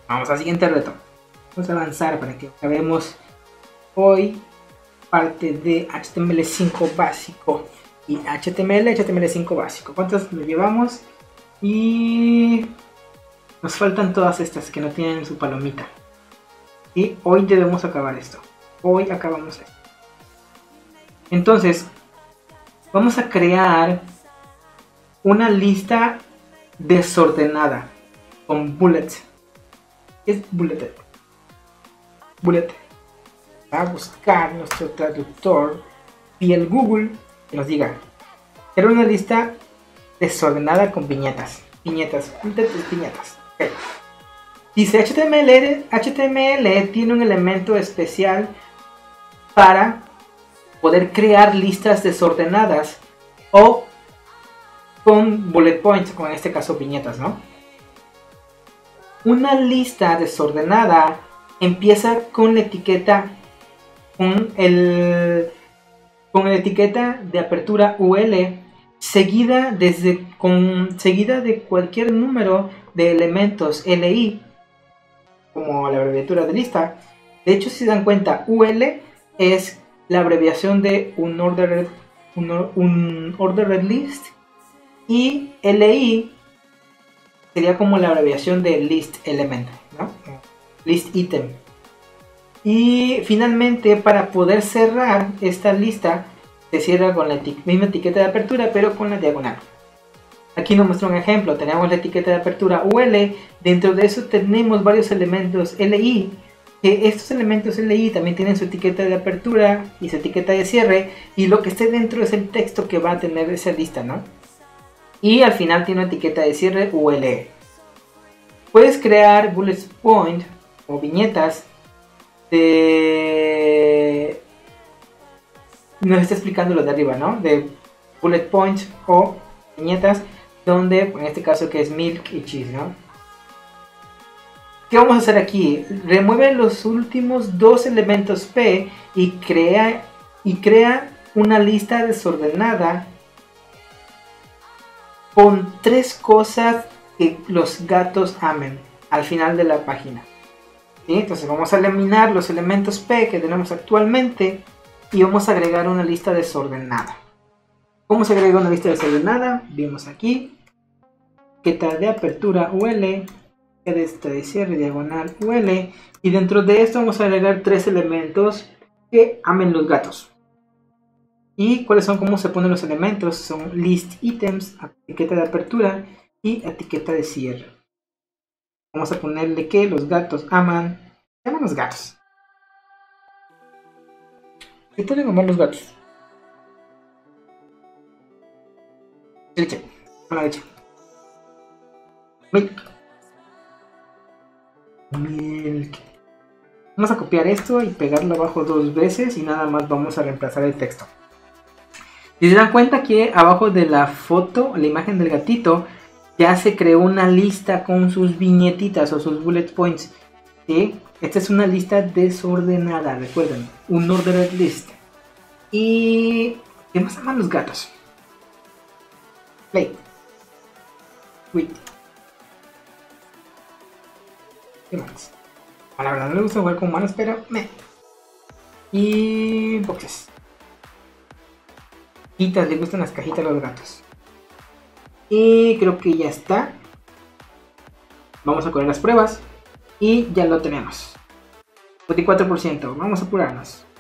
Vamos al siguiente reto. Vamos a avanzar para que acabemos hoy parte de HTML5 básico y HTML5 básico. ¿Cuántos nos llevamos? Y nos faltan todas estas que no tienen su palomita. Y hoy debemos acabar esto. Hoy acabamos esto. Entonces, vamos a crear una lista desordenada con bullets. ¿Qué es bullet? Bullet. A buscar nuestro traductor y el Google que nos diga. Era una lista desordenada con viñetas. Viñetas. Okay. Dice HTML tiene un elemento especial para poder crear listas desordenadas o con bullet points, como en este caso viñetas, ¿no? Una lista desordenada empieza con la etiqueta con la etiqueta de apertura UL seguida de cualquier número de elementos LI, como la abreviatura de lista. De hecho, si se dan cuenta, UL es la abreviación de un ordered list y LI sería como la abreviación de list element, ¿no? List item. Y finalmente, para poder cerrar esta lista, se cierra con la misma etiqueta de apertura, pero con la diagonal. Aquí nos muestra un ejemplo. Tenemos la etiqueta de apertura UL. Dentro de eso tenemos varios elementos LI. Que estos elementos LI también tienen su etiqueta de apertura y su etiqueta de cierre. Y lo que esté dentro es el texto que va a tener esa lista, ¿no? Y al final tiene una etiqueta de cierre UL. Puedes crear bullet point o viñetas de... Nos está explicando lo de arriba, ¿no? De bullet points o viñetas donde, en este caso que es milk y cheese, ¿no? ¿Qué vamos a hacer aquí? Remueve los últimos dos elementos P y crea una lista desordenada con 3 cosas que los gatos amen al final de la página. ¿Sí? Entonces vamos a eliminar los elementos P que tenemos actualmente y vamos a agregar una lista desordenada. ¿Cómo se agrega una lista desordenada? Vimos aquí, etiqueta de apertura UL, esta de cierre diagonal UL, y dentro de esto vamos a agregar 3 elementos que amen los gatos. ¿Y cuáles son? ¿Cómo se ponen los elementos? Son list items, etiqueta de apertura y etiqueta de cierre. Vamos a ponerle que los gatos aman los gatos. ¿Qué pueden amar los gatos? Leche. Con la leche. Milk. Milk. Vamos a copiar esto y pegarlo abajo 2 veces y nada más vamos a reemplazar el texto. Si se dan cuenta que abajo de la foto, la imagen del gatito, ya se creó una lista con sus viñetitas o sus bullet points. ¿Sí? Esta es una lista desordenada, recuerden, un ordered list. Y ¿qué más aman los gatos? Play. Wait. ¿Qué más? A la verdad no le gusta jugar con manos, pero y boxes. Cajitas, le gustan las cajitas a los gatos. Y creo que ya está. Vamos a correr las pruebas. Y ya lo tenemos. 24%. Vamos a apurarnos.